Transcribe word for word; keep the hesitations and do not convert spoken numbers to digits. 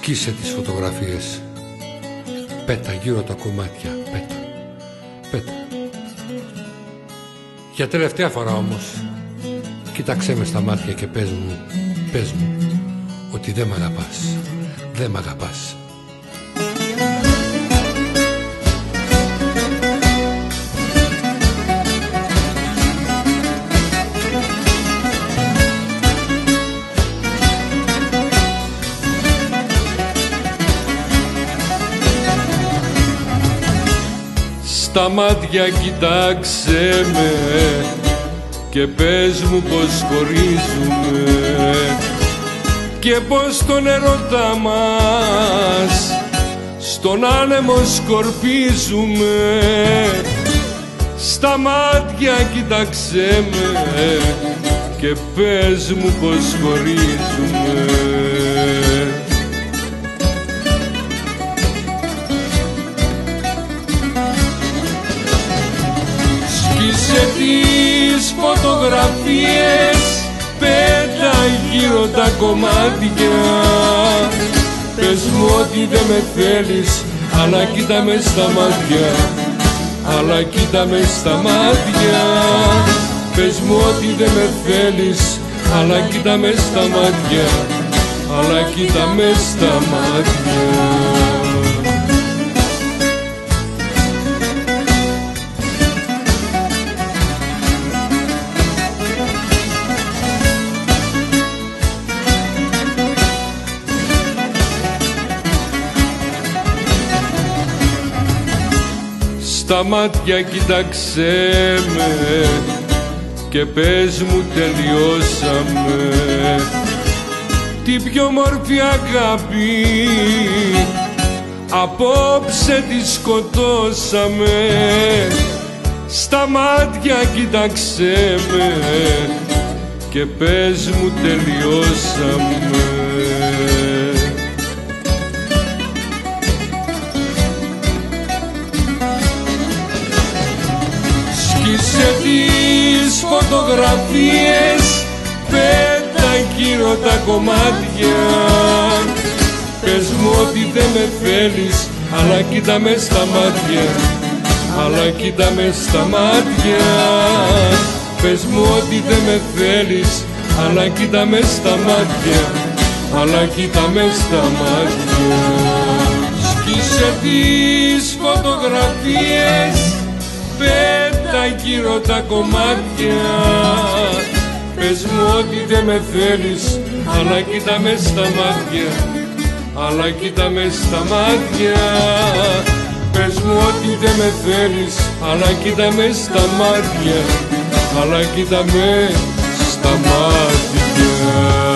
Σκίσε τις φωτογραφίες. Πέτα γύρω τα κομμάτια. Πέτα. Πέτα. Για τελευταία φορά όμως, κοίταξέ με στα μάτια και πες μου, πες μου, ότι δεν μ' αγαπάς. Δεν μ' αγαπάς. Στα μάτια κοιτάξε με και πες μου πως χωρίζουμε και πως τον ερώτα μας στον άνεμο σκορπίζουμε. Στα μάτια κοιτάξε με και πες μου πως χωρίζουμε. Σκίσε τις φωτογραφίες, πέτα γύρω τα κομμάτια. Πες μου ότι δεν με θέλεις, αλλά κοίτα με στα μάτια, αλλά κοίτα με στα μάτια. Πες μου ότι δεν με θέλεις, αλλά κοίτα με στα μάτια, αλλά κοίτα με στα μάτια. Στα μάτια κοίταξέ με και πες μου τελειώσαμε. Την πιο μόρφη αγάπη απόψε τη σκοτώσαμε. Στα μάτια κοίταξέ με και πες μου τελειώσαμε. Σκίσε τις φωτογραφίες, πέτα γύρω τα κομμάτια. Πες μου ότι δεν με θέλεις, αλλά κοίτα με στα μάτια, αλλά κοίτα με στα μάτια. Πες μου ότι δεν με θέλεις, αλλά κοίτα με στα μάτια, αλλά κοίτα με στα μάτια. Σκίσε τις φωτογραφίες, πέτα γύρω τα κομμάτια. Πες μου ότι δεν με θέλεις, αλλά κοίτα με στα μάτια, αλλά κοίτα με στα μάτια. Πες μου ότι δεν με θέλεις, αλλά κοίτα με στα μάτια, αλλά κοίτα με στα μάτια.